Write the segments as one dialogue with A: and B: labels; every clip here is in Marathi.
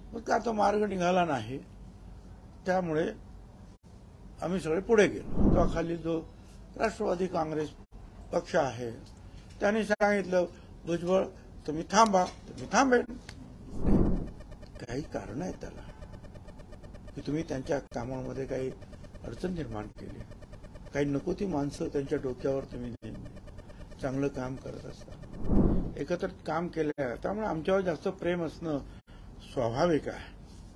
A: मग आता मार्ग निघाला नाही, त्यामुळे आम्ही सगळे पुढे गेलो. तो खाली जो राष्ट्रवादी काँग्रेस पक्ष आहे त्यांनी सांगितलं, भुजबळ तुम्ही थांबा. तुम्ही थांबेल. काही कारण आहे त्याला की तुम्ही त्यांच्या कामामध्ये काही अडचण निर्माण केली, काही नको ती माणसं त्यांच्या डोक्यावर तुम्ही नेहमी चांगलं काम करत असता, एकत्रित काम केलं, त्यामुळे आमच्यावर जास्त प्रेम असणं स्वाभाविक आहे.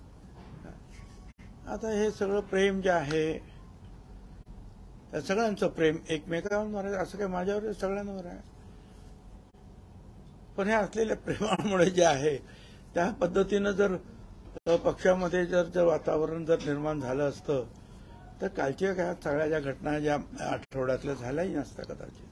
A: आता हे सगळं प्रेम जे आहे, त्या सगळ्यांचं प्रेम एकमेकांवर आहे असं काही माझ्यावर सगळ्यांवर आहे. पण हे असलेल्या प्रेमामुळे जे आहे त्या पद्धतीनं जर पक्षामध्ये जर वातावरण जर निर्माण झालं असतं तर कालच्या काय सगळ्या ज्या घटना ज्या आठवड्यातल्या झाल्याही नसत्या कदाचित.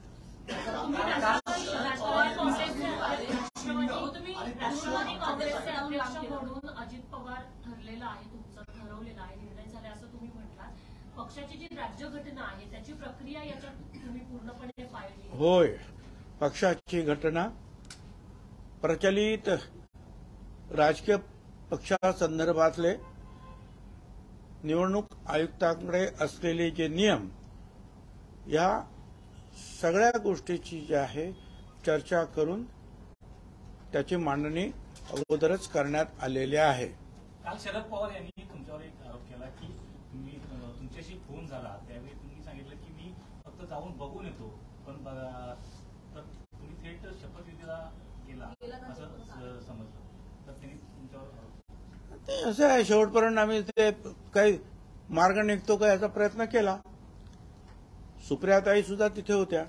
B: राष्ट्रवादी काँग्रेसचे अध्यक्ष म्हणून अजित पवार ठरलेलं आहे, तुमचं ठरवलेलं आहे, निर्णय झाले असं तुम्ही म्हटलात. पक्षाची जी राज्यघटना आहे त्याची प्रक्रिया याच्यात तुम्ही पूर्णपणे पाळली?
A: होय, पक्षाची घटना प्रचलित राजकीय पक्षासंदर्भातले निवडणूक आयुक्तांकडे असलेले जे नियम, या सगळ्या गोष्टीची जी आहे चर्चा करून त्याची मांडणी अगोदरच करण्यात आलेली आहे.
C: काल शरद पवार यांनी तुमच्यावर एक आरोप केला की तुम्ही तुमच्याशी फोन झाला त्यावेळी तुम्ही सांगितलं की मी फक्त जाऊन बघून येतो, पण तर तुम्ही थेट शपथविधीला गेला असं समजलं, तर त्यांनी तुमच्यावर
A: ते असं आहे. शेवटपर्यंत आम्ही ते काही मार्ग निघतो का याचा प्रयत्न केला. सुप्रियाताई सुद्धा तिथे होत्या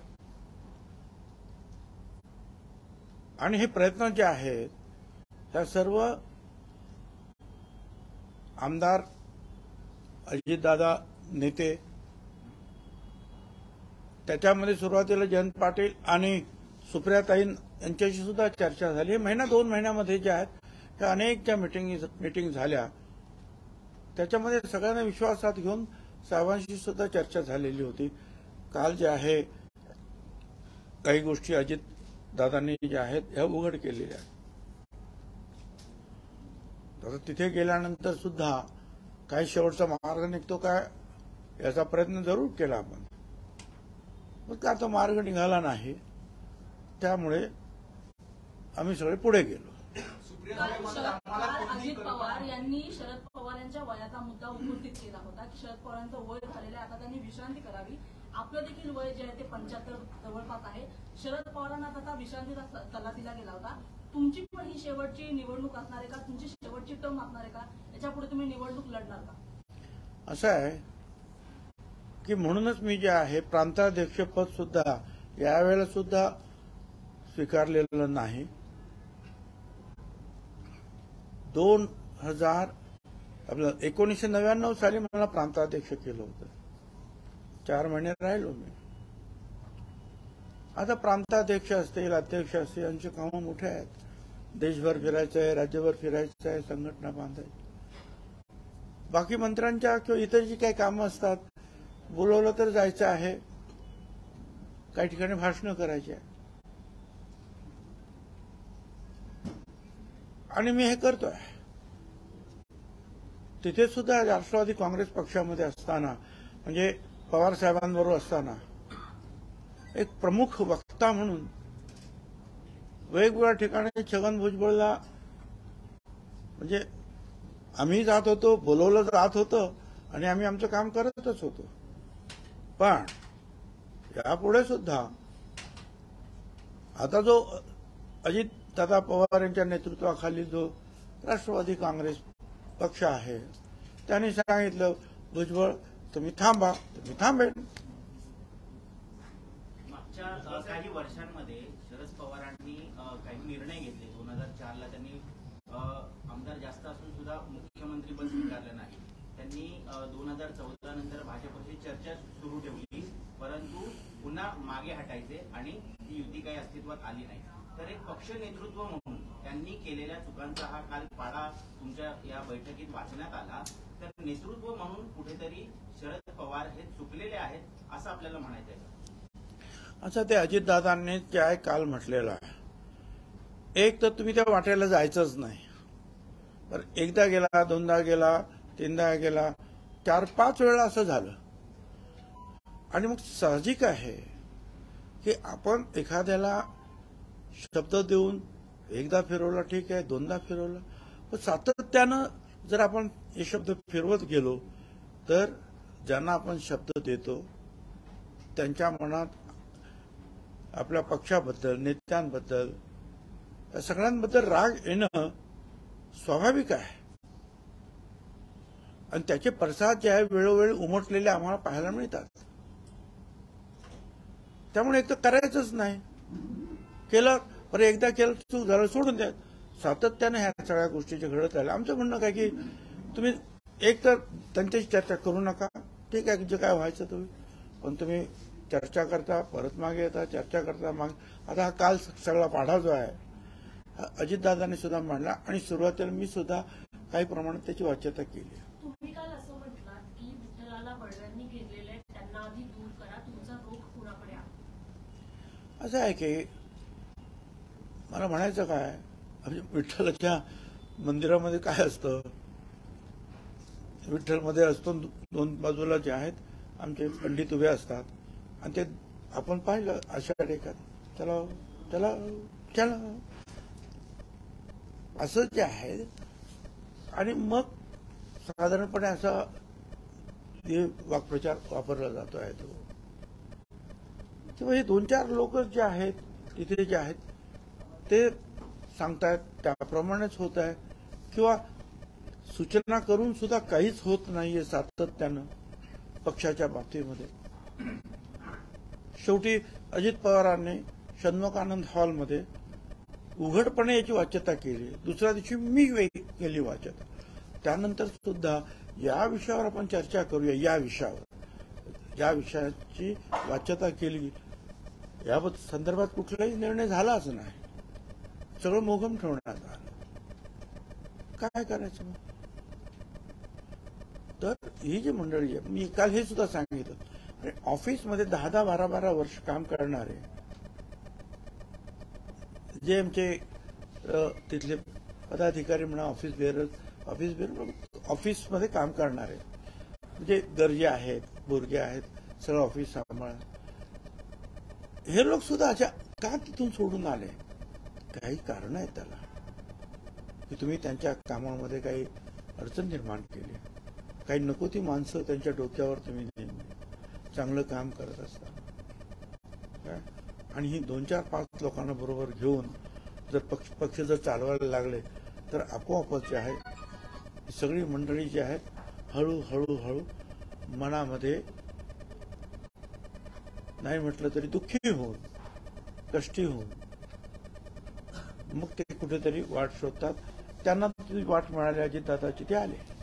A: आणि हे प्रयत्न जे आहेत त्या सर्व आमदार, अजितदादा नेते, त्याच्यामध्ये सुरुवातीला जयंत पाटील आणि सुप्रियाताई यांच्याशी सुद्धा चर्चा झाली. महिना 2 महिन्यामध्ये ज्या आहेत त्या अनेक ज्या मीटिंग झाल्या त्याच्यामध्ये सगळ्यांना विश्वासात घेऊन साहेबांशी सुद्धा चर्चा झालेली होती. काल जे आहे काही गोष्टी अजित दादांनी ज्या आहेत ह्या उघड केलेल्या आहेत. तर तिथे गेल्यानंतर सुद्धा काही शेवटचा मार्ग निघतो काय याचा प्रयत्न जरूर केला आपण, मग आता मार्ग निघाला नाही, त्यामुळे आम्ही सगळे पुढे गेलो.
D: अजित पवार यांनी शरद पवार यांच्या वयाचा मुद्दा उपस्थित केला होता की शरद पवारांचं वय झालेलं आहे, आता त्यांनी विश्रांती करावी. आपलं देखील वय जे आहे ते 75 जवळपास आहे. शरद पवारांना आता विश्रांतीचा सल्ला दिला गेला होता. तुमची पण ही शेवटची निवडणूक असणार आहे का? तुमची शेवटची टर्म असणार आहे का? याच्यापुढे तुम्ही निवडणूक लढणार का?
A: असं आहे की म्हणूनच मी जे आहे प्रांताध्यक्षपद सुद्धा यावेळेला सुद्धा स्वीकारलेलं नाही. 1999 साली मला प्रांताध्यक्ष केलं होतं. 4 महिने राहिलो मी. आता प्रांताध्यक्ष असतील, अध्यक्ष असतील, यांचे कामं मोठे आहेत. देशभर फिरायचं आहे, राज्यभर फिरायचं आहे, संघटना बांधायची. बाकी मंत्र्यांच्या किंवा इतर जी काही कामं असतात, बोलवलं तर जायचं आहे, काही ठिकाणी भाषणं करायची आहे आणि मी हे करतोय. तिथे सुद्धा राष्ट्रवादी काँग्रेस पक्षामध्ये असताना, म्हणजे पवार साहेबांबरोबर असताना, एक प्रमुख वक्ता म्हणून वेगवेगळ्या ठिकाणी छगन भुजबळला म्हणजे आम्ही जात होतो, बोलवलं जात होतं आणि आम्ही आमचं काम करतच होतो. पण यापुढे सुद्धा आता जो अजितदादा पवार यांच्या नेतृत्वाखाली जो राष्ट्रवादी काँग्रेस पक्ष आहे त्यांनी सांगितलं, भुजबळ तुम्ही थांबा. तुम्ही थांबेल.
E: मागच्या काही वर्षांमध्ये शरद पवारांनी काही निर्णय घेतले. 2004ला त्यांनी आमदार जास्त असून सुद्धा मुख्यमंत्रीपद स्वीकारलं नाही. त्यांनी 2014 नंतर भाजपची चर्चा सुरू ठेवली, परंतु पुन्हा मागे हटायचे आणि ती युती काही अस्तित्वात आली नाही. तर एक पक्ष नेतृत्व म्हणून त्यांनी केलेल्या चुकांचा हा काल पाढा तुमच्या या बैठकीत वाचण्यात आला. तर नेतृत्व म्हणून कुठेतरी शरद पवार हे चुकलेले आहेत असं आपल्याला म्हणायचं आहे.
A: असं ते अजितदादांनी जे आहे काल म्हटलेलं आहे. एक तर तुम्ही त्या वाटेला जायचंच नाही, बरं, एकदा गेला, दोनदा गेला, तीनदा गेला, 4-5 वेळा असं झालं. आणि मग साहजिक आहे की आपण एखाद्याला शब्द देऊन एकदा फिरवला ठीक आहे, दोनदा फिरवला, पण सातत्यानं जर आपण हे शब्द फिरवत गेलो तर ज्यांना आपण शब्द देतो त्यांच्या मनात आपल्या पक्षाबद्दल, नेत्यांबद्दल, या सगळ्यांबद्दल राग येणं स्वाभाविक आहे. आणि त्याचे पडसाद जे आहे वेळोवेळी उमटलेले आम्हाला पाहायला मिळतात. त्यामुळे एक तर करायचंच नाही, केलं बरं, एकदा केलं चूक झालं सोडून द्या. सातत्याने ह्या सगळ्या गोष्टी जे घडत राहिल्या, आमचं म्हणणं काय की तुम्ही एक तर त्यांच्याशी चर्चा करू नका, ठीक आहे, जे काय व्हायचं तुम्ही, पण तुम्ही चर्चा करता, परत मागे येता, चर्चा करता मागे. आता हा काल सगळा पाढा जो आहे अजितदादांनी सुद्धा मांडला आणि सुरुवातीला मी सुद्धा काही प्रमाणात त्याची वाच्यता केली.
B: तुम्ही काल असं म्हटलात की विठ्ठलाला बळव्यांनी घेरलेले त्यांना आधी दूर करा, तुमचा रोख कुणाकडे आहे?
A: असं आहे की मला म्हणायचं काय, विठ्ठलाच्या मंदिरामध्ये काय असतं, विठ्ठलमध्ये असतो दोन बाजूला जे आहेत आमचे पंडित उभे असतात आणि ते आपण पाहिलं अशा टेकात चला चला चला असं जे आहे. आणि मग साधारणपणे असा हे वाक्प्रचार वापरला जातो आहे तो, किंवा हे 2-4 लोक जे आहेत तिथे जे आहेत ते सांगतायत त्याप्रमाणेच होत आहे, किंवा सूचना करून सुद्धा काहीच होत नाहीये सातत्यानं पक्षाच्या बाबतीमध्ये. शेवटी अजित पवारांनी षण्मुखानंद हॉलमध्ये उघडपणे याची वाच्यता केली. दुसऱ्या दिवशी मी केली वाच्यता. त्यानंतर सुद्धा या विषयावर आपण चर्चा करूया, या विषयाची वाच्यता केली. या संदर्भात कुठलाही निर्णय झालाच नाही, सगळं मोघम ठेवण्यात आलं. काय करायचं मग? तर ही जी मंडळी आहे, मी काल हे सुद्धा सांगितलं, ऑफिसमध्ये 10-10, 12-12 वर्ष काम करणारे जे आमचे तिथले पदाधिकारी म्हणा, ऑफिसमध्ये काम करणारे म्हणजे गरजे आहेत, बोरगे आहेत, सगळं ऑफिस सांभाळ, हे लोक सुद्धा अशा का तिथून सोडून आले? काही कारण आहेत त्याला, की तुम्ही त्यांच्या कामामध्ये काही अडचण निर्माण केली, काही नको ती माणसं त्यांच्या डोक्यावर तुम्ही नेहमी चांगलं काम करत असता. आणि ही 2-4-5 लोकांना बरोबर घेऊन जर पक्ष जर चालवायला लागले तर आपोआपच जे आहे सगळी मंडळी जी आहेत हळूहळू मनामध्ये नाही म्हटलं तरी दुःखी होऊन, कष्टी होऊन मग ते कुठेतरी वाट शोधतात. त्यांना ती वाट मिळाली अजितदादाची, ते आले.